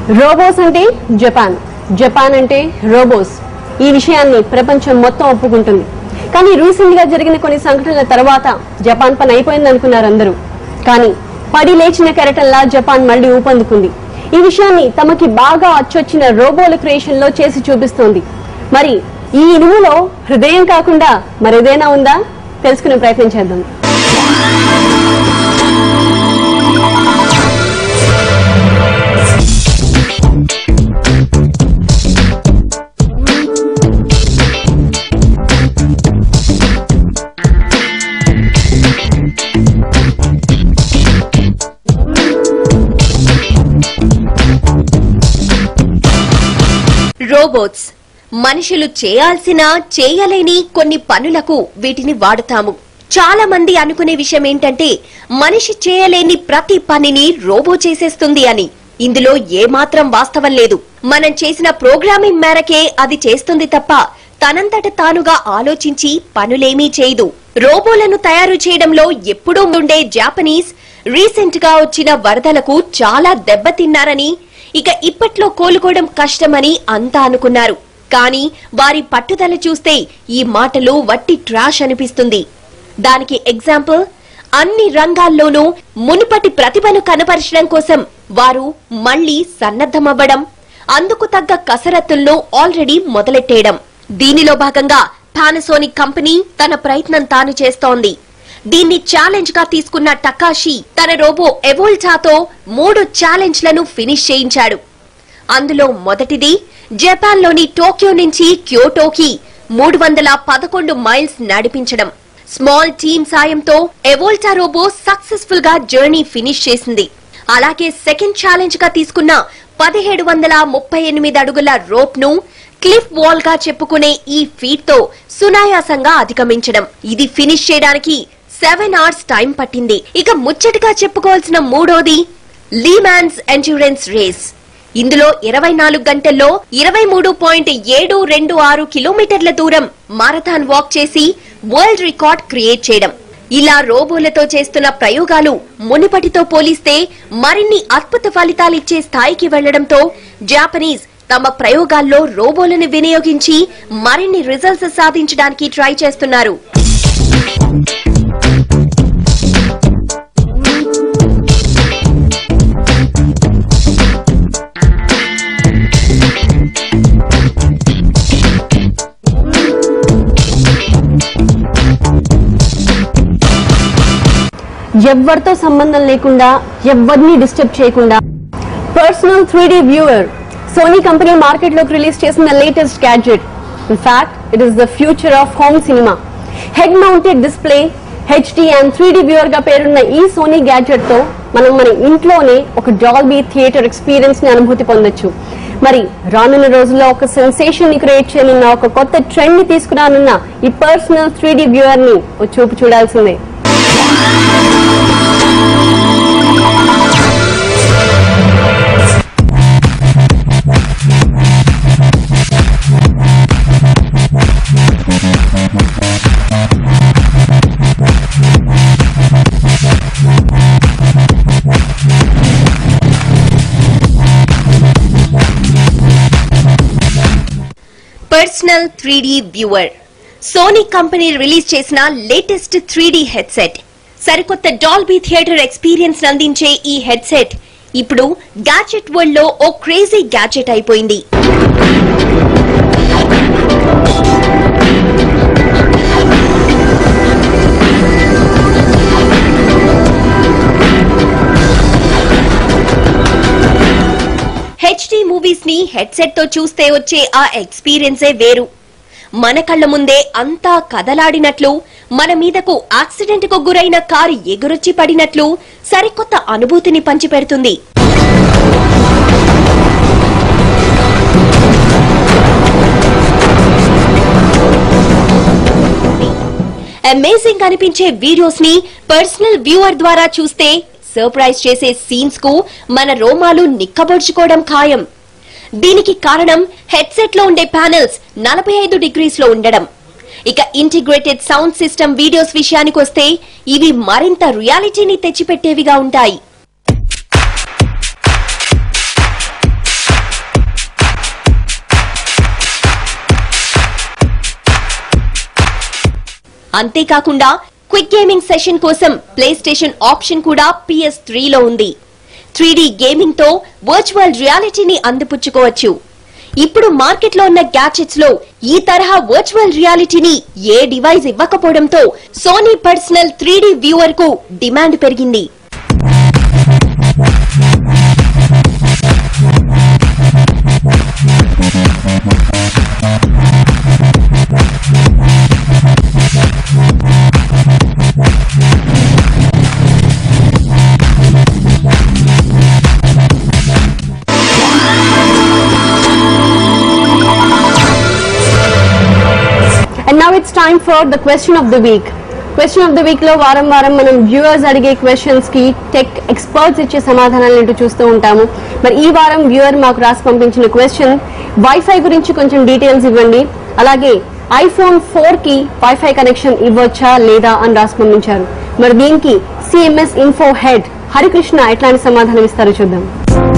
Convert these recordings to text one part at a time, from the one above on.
Robots అంటే Japan, Japan అంటే robots. ఈ విషయాన్ని ప్రపంచం మొత్తం ఒప్పుకుంటుంది. కానీ రీసెంట్ గా జరిగిన కొన్ని సంఘటనల తర్వాత జపాన్ పని అయిపోయింది అనుకున్నారు అందరూ. కానీ పడి లేచిన కెరటంలా జపాన్ మళ్లీ ఊపందుకుంది. ఈ విషయాన్ని తమకి బాగా అచ్చొచ్చిన రోబోల క్రియేషన్ లో చేసి చూపిస్తోంది. మరి ఈ ఇనుములో హృదయం కాకుండా మరేదైనా ఉందా? తెలుసుకునే ప్రయత్నం చేద్దాం. రోబోట్స్ మనుషులు చేయాల్సిన చేయలేని కొన్ని పనులకు వీటిని వాడుతాము. చాలా మంది అనుకునే విషయం ఏంటంటే మనిషి చేయలేని ప్రతి పనిని రోబో చేసేస్తుంది అని. ఇందులో ఏమాత్రం వాస్తవం లేదు. మనం చేసిన ప్రోగ్రామింగ్ మేరకే అది చేస్తుంది తప్ప తనంతట తానుగా ఆలోచించి పనులేమీ చేయదు. రోబోలను తయారు చేయడంలో ఎప్పుడూ ఉండే జాపనీస్ రీసెంట్ గా వచ్చిన వరదలకు చాలా దెబ్బతిన్నారని, ఇక ఇప్పట్లో కోలుకోవడం కష్టమని అంతా అనుకున్నారు. కానీ వారి పట్టుదల చూస్తే ఈ మాటలు వట్టి ట్రాష్ అనిపిస్తుంది. దానికి ఎగ్జాంపుల్, అన్ని రంగాల్లోనూ మునుపటి ప్రతిభను కనపరచడం కోసం వారు మళ్లీ సన్నద్ధమవ్వడం, అందుకు తగ్గ కసరత్తులను ఆల్రెడీ మొదలెట్టేయడం. దీనిలో భాగంగా పానాసోనిక్ కంపెనీ తన ప్రయత్నం తాను చేస్తోంది. దీన్ని ఛాలెంజ్ గా తీసుకున్న టకాషి తన రోబో ఎవోల్టాతో 3 ఛాలెంజ్లను ఫినిష్ చేయించాడు. అందులో మొదటిది జపాన్ లోని టోక్యో నుంచి క్యోటోకి 311 మైల్స్ నడిపించడం. స్మాల్ టీమ్ సాయంతో ఎవోల్టా రోబో సక్సెస్ఫుల్ గా జర్నీ ఫినిష్ చేసింది. అలాగే సెకండ్ ఛాలెంజ్ గా తీసుకున్న 1738 అడుగుల రోప్ ను క్లిఫ్ వాల్ గా చెప్పుకునే ఈ ఫీట్ తో సునాయాసంగా అధిగమించడం. ఇది ఫినిష్ చేయడానికి 7 hours టైం పట్టింది. ఇక ముచ్చటగా చెప్పుకోవాల్సిన మూడోది లీమాన్స్ ఎండ్యూరెన్స్ రేస్. ఇందులో 24 గంటల్లో 23.726 కిలోమీటర్ల దూరం మారథాన్ వాక్ చేసి వరల్డ్ రికార్డ్ క్రియేట్ చేయడం. ఇలా రోబోలతో చేస్తున్న ప్రయోగాలు మునుపటితో పోలిస్తే మరిన్ని అద్భుత ఫలితాలిచ్చే స్థాయికి వెళ్లడంతో జాపనీస్ తమ ప్రయోగాల్లో రోబోలను వినియోగించి మరిన్ని రిజల్ట్స్ సాధించడానికి ట్రై చేస్తున్నారు. ఎవ్వరితో సంబంధం లేకుండా, ఎవ్వరిని డిస్టర్బ్ చేయకుండా personal 3D viewer Sony company market లోకి రిలీజ్ చేసిన latest gadget. In fact it is the future of home cinema. Head mounted display, HD and 3D viewer గా పేరున్న ఈ సోనీ గ్యాడ్జెట్ తో మనం మన ఇంట్లోనే ఒక డాల్బీ థియేటర్ ఎక్స్పీరియన్స్ ని అనుభూతి పొందొచ్చు. మరి రానున్న రోజుల్లో ఒక సెన్సేషన్ ని క్రియేట్ చేయనున్న, ఒక కొత్త ట్రెండ్ ని తీసుకురానున్న ఈ పర్సనల్ 3D వ్యూవర్ ని ఒక చూపు చూడాల్సిందే. Personal 3D viewer Sony company release చేసిన లేటెస్ట్ 3D హెడ్సెట్. సరికొత్త డాల్బీ థియేటర్ ఎక్స్పీరియన్స్ అందించే ఈ హెడ్సెట్ ఇప్పుడు గ్యాడ్జెట్ వరల్డ్ లో ఓ క్రేజీ గ్యాడ్జెట్ అయిపోయింది. HD మూవీస్ ని హెడ్సెట్ తో చూస్తే వచ్చే ఆ ఎక్స్పీరియన్సే వేరు. మన కళ్ల ముందే అంతా కదలాడినట్లు, మన మీదకు యాక్సిడెంట్ కు గురైన కారు ఎగురొచ్చి పడినట్లు సరికొత్త అనుభూతిని పంచిపెడుతుంది. అమేజింగ్ అనిపించే వీడియోస్ ని పర్సనల్ వ్యూవర్ ద్వారా చూస్తే సర్ప్రైజ్ చేసే సీన్స్ కు మన రోమాలు నిక్కబొడుచుకోవడం ఖాయం. దీనికి కారణం హెడ్సెట్ లో ఉండే ప్యానెల్స్ 45 degrees లో ఉండడం. ఇక ఇంటిగ్రేటెడ్ సౌండ్ సిస్టమ్ వీడియోస్ విషయానికొస్తే ఇవి మరింత రియాలిటీని తెచ్చిపెట్టేవిగా ఉంటాయి. అంతేకాకుండా క్విక్ గేమింగ్ సెషన్ కోసం ప్లే స్టేషన్ ఆప్షన్ కూడా PS3 లో ఉంది. 3D గేమింగ్ తో వర్చువల్ రియాలిటీని అందిపుచ్చుకోవచ్చు. ఇప్పుడు మార్కెట్ లో ఉన్న గ్యాడ్జెట్స్ లో ఈ తరహా వర్చువల్ రియాలిటీని ఏ డివైస్ ఇవ్వకపోవడంతో సోనీ పర్సనల్ 3D వ్యూవర్ కు డిమాండ్ పెరిగింది. And now it's time for the question of the week. Question of the week లో వారం మనం వ్యూవర్స్ అడిగే క్వశ్చన్స్ కి టెక్ ఎక్స్పర్ట్స్ ఇచ్చే సమాధానాలు ఏంటో చూస్తూ ఉంటాము. మరి ఈ వారం వ్యూవర్ మాకు రాసి పంపించిన క్వశ్చన్, వైఫై గురించి కొంచెం డీటెయిల్స్ ఇవ్వండి, అలాగే iPhone 4 కి వైఫై కనెక్షన్ ఇవ్వచ్చా లేదా అని రాసి పంపించారు. మరి దీనికి CMS ఇన్ఫో హెడ్ హరికృష్ణ ఎట్లాంటి సమాధానం ఇస్తారో చూద్దాం.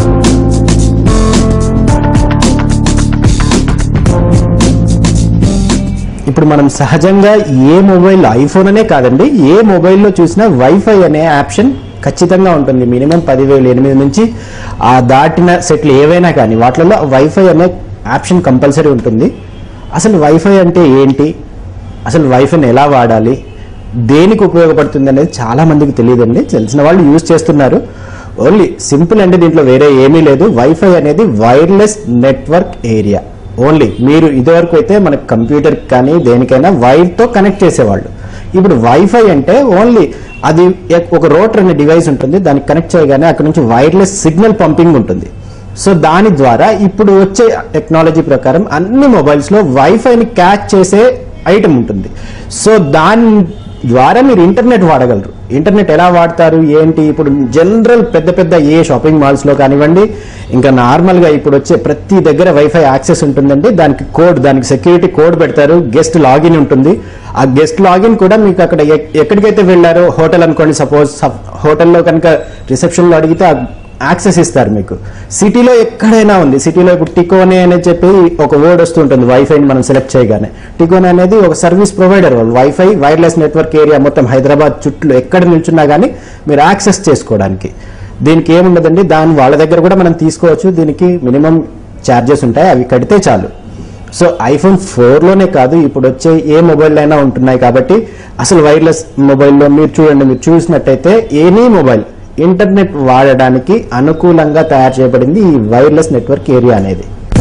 ఇప్పుడు మనం సహజంగా ఏ మొబైల్, ఐఫోన్ అనే కాదండి, ఏ మొబైల్లో చూసినా వైఫై అనే ఆప్షన్ ఖచ్చితంగా ఉంటుంది. మినిమం 10,000 నుంచి ఆ దాటిన సెట్లు ఏవైనా కానీ వాటిల్లో వైఫై అనే ఆప్షన్ కంపల్సరీ ఉంటుంది. అసలు వైఫై అంటే ఏంటి, అసలు వైఫైని ఎలా వాడాలి, దేనికి ఉపయోగపడుతుంది అనేది చాలా మందికి తెలియదండి. తెలిసిన వాళ్ళు యూజ్ చేస్తున్నారు. ఓన్లీ సింపుల్ అంటే దీంట్లో వేరే ఏమీ లేదు. వైఫై అనేది వైర్లెస్ నెట్వర్క్ ఏరియా. ఓన్లీ మీరు ఇదివరకు అయితే మన కంప్యూటర్ కానీ దేనికైనా వైర్తో కనెక్ట్ చేసేవాళ్ళు. ఇప్పుడు వైఫై అంటే ఓన్లీ అది ఒక రోటర్ అనే డివైస్ ఉంటుంది, దానికి కనెక్ట్ చేయగానే అక్కడ నుంచి వైర్లెస్ సిగ్నల్ పంపింగ్ ఉంటుంది. సో దాని ద్వారా ఇప్పుడు వచ్చే టెక్నాలజీ ప్రకారం అన్ని మొబైల్స్లో వైఫైని క్యాచ్ చేసే ఐటమ్ ఉంటుంది. సో దాని ద్వారా మీరు ఇంటర్నెట్ వాడగలరు. ఇంటర్నెట్ ఎలా వాడతారు ఏంటి, ఇప్పుడు జనరల్ పెద్ద ఏ షాపింగ్ మాల్స్లో కానివ్వండి, ఇంకా నార్మల్గా ఇప్పుడు వచ్చే ప్రతి దగ్గర వైఫై యాక్సెస్ ఉంటుందండి. దానికి సెక్యూరిటీ కోడ్ పెడతారు, గెస్ట్ లాగిన్ ఉంటుంది. ఆ గెస్ట్ లాగిన్ కూడా మీకు అక్కడ ఎక్కడికైతే వెళ్ళారో, హోటల్ అనుకోండి, సపోజ్ హోటల్లో కనుక రిసెప్షన్లో అడిగితే యాక్సెస్ ఇస్తారు మీకు. సిటీలో ఎక్కడైనా ఉంది. సిటీలో ఇప్పుడు టికోనే అనేది చెప్పి ఒక వర్డ్ వస్తూ ఉంటుంది వైఫైని మనం సెలెక్ట్ చేయగానే. టికోనే అనేది ఒక సర్వీస్ ప్రొవైడర్ వాళ్ళు. వైఫై వైర్లెస్ నెట్వర్క్ ఏరియా మొత్తం హైదరాబాద్ చుట్టూ ఎక్కడ నిల్చున్నా కానీ మీరు యాక్సెస్ చేసుకోవడానికి. దీనికి ఏముండదండి, వాళ్ళ దగ్గర కూడా మనం తీసుకోవచ్చు. దీనికి మినిమం ఛార్జెస్ ఉంటాయి, అవి కడితే చాలు. సో iPhone 4లోనే కాదు, ఇప్పుడు వచ్చే ఏ మొబైల్ అయినా ఉంటున్నాయి. కాబట్టి అసలు వైర్లెస్ మొబైల్లో మీరు చూసినట్టయితే ఎనీ మొబైల్ ఇంటర్నెట్ వాడడానికి అనుకూలంగా తయారు చేయబడింది ఈ వైర్లెస్ నెట్వర్క్ ఏరియా అనేది.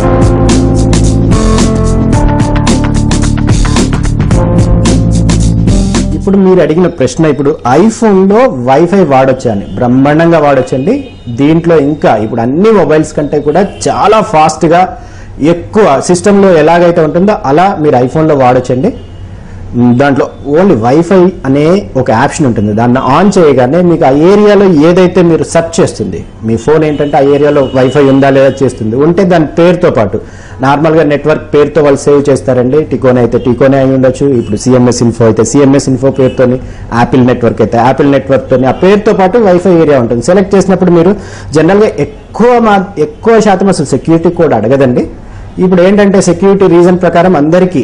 ఇప్పుడు మీరు అడిగిన ప్రశ్న, ఇప్పుడు ఐఫోన్లో వైఫై వాడొచ్చా అని. బ్రహ్మాండంగా వాడొచ్చండి. దీంట్లో ఇంకా ఇప్పుడు అన్ని మొబైల్స్ కంటే కూడా చాలా ఫాస్ట్గా ఎక్కువ సిస్టంలో ఎలాగైతే ఉంటుందో అలా మీరు ఐఫోన్లో వాడొచ్చండి. దాంట్లో ఓన్లీ వైఫై అనే ఒక ఆప్షన్ ఉంటుంది. దాన్ని ఆన్ చేయగానే మీకు ఆ ఏరియాలో ఏదైతే మీరు సెర్చ్ చేస్తుంది, మీ ఫోన్ ఏంటంటే ఆ ఏరియాలో వైఫై ఉందా లేదా చేస్తుంది. ఉంటే దాని పేరుతో పాటు నార్మల్గా నెట్వర్క్ పేరుతో వాళ్ళు సేవ్ చేస్తారండి. టికోనే అయితే టికోనే అయి ఉండొచ్చు, ఇప్పుడు CMS ఇన్ఫో అయితే CMS ఇన్ఫో పేరుతోని, యాపిల్ నెట్వర్క్ అయితే యాపిల్ నెట్వర్క్తోని ఆ పేరుతో పాటు వైఫై ఏరియా ఉంటుంది. సెలెక్ట్ చేసినప్పుడు మీరు జనరల్గా ఎక్కువ శాతం అసలు సెక్యూరిటీ కోడ్ అడగదండి. ఇప్పుడు ఏంటంటే సెక్యూరిటీ రీజన్ ప్రకారం అందరికీ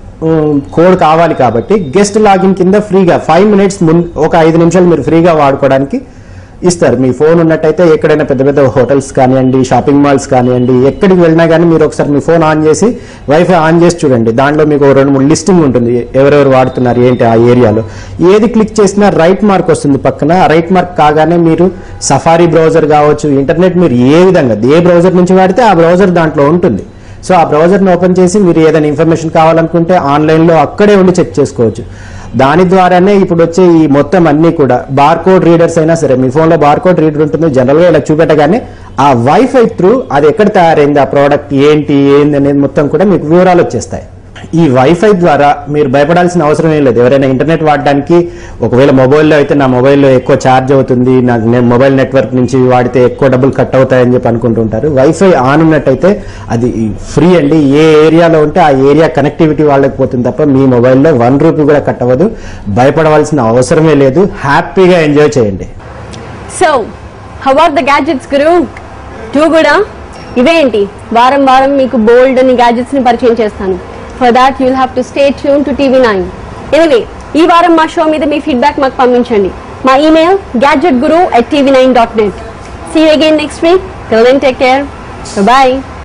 కోడ్ కావాలి కాబట్టి గెస్ట్ లాగిన్ కింద ఫ్రీగా 5 minutes ఒక 5 నిమిషాలు మీరు ఫ్రీగా వాడుకోవడానికి ఇస్తారు. మీ ఫోన్ ఉన్నట్టయితే ఎక్కడైనా పెద్ద హోటల్స్ కానివ్వండి, షాపింగ్ మాల్స్ కానివ్వండి, ఎక్కడికి వెళ్ళినా కానీ మీరు ఒకసారి మీ ఫోన్ ఆన్ చేసి వైఫై ఆన్ చేసి చూడండి. దాంట్లో మీకు 2-3 లిస్టింగ్ ఉంటుంది, ఎవరెవరు వాడుతున్నారు ఏంటి ఆ ఏరియాలో. ఏది క్లిక్ చేసినా రైట్ మార్క్ వస్తుంది పక్కన. రైట్ మార్క్ కాగానే మీరు సఫారీ బ్రౌజర్ కావచ్చు, ఇంటర్నెట్ మీరు ఏ విధంగా ఏ బ్రౌజర్ నుంచి వాడితే ఆ బ్రౌజర్ దాంట్లో ఉంటుంది. సో ఆ బ్రౌజర్ని ఓపెన్ చేసి మీరు ఏదైనా ఇన్ఫర్మేషన్ కావాలనుకుంటే ఆన్లైన్లో అక్కడే ఉండి చెక్ చేసుకోవచ్చు. దాని ద్వారానే ఇప్పుడు వచ్చే ఈ మొత్తం అన్ని కూడా బార్కోడ్ రీడర్స్ అయినా సరే, మీ ఫోన్లో బార్కోడ్ రీడర్ ఉంటుంది, జనరల్గా ఇలా చూపెట్టగానే ఆ వైఫై త్రూ అది ఎక్కడ తయారైంది, ఆ ప్రోడక్ట్ ఏంటి అనేది మొత్తం కూడా మీకు వివరాలు వచ్చేస్తాయి. ఈ వైఫై ద్వారా మీరు భయపడాల్సిన అవసరం ఏం లేదు. ఎవరైనా ఇంటర్నెట్ వాడడానికి ఒకవేళ మొబైల్లో అయితే నా మొబైల్లో ఎక్కువ ఛార్జ్ అవుతుంది, నాకు మొబైల్ నెట్వర్క్ నుంచి వాడితే ఎక్కువ డబ్బులు కట్ అవుతాయని చెప్పి అనుకుంటుంటారు. వైఫై ఆన్ ఉన్నట్టయితే అది ఫ్రీ అండి. ఏ ఏరియాలో ఉంటే ఆ ఏరియా కనెక్టివిటీ వాళ్ళకి పోతుంది తప్ప మీ మొబైల్లో 1 రూపీ కూడా కట్ అవ్వదు. భయపడవలసిన అవసరమే లేదు. హ్యాపీగా ఎంజాయ్ చేయండి. So how are the gadgets guru? Too కూడా ఇవేంటి, వారం మీకు బోల్డ్ అని గ్యాడ్జెట్స్ ని పరిచయం చేస్తాను. For that, you'll have to stay tuned to TV9. Anyway, ఈ వారం మా షో మీద మీ ఫీడ్బ్యాక్ మాకు పంపించండి. మా email gadgetguru@tv9.net. See you again next week. Till then, take care. Bye-bye.